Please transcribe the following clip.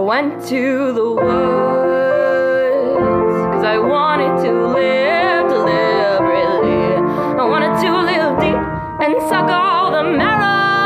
went to the woods, 'cause I wanted to live deliberately. I wanted to live deep and suck all the marrow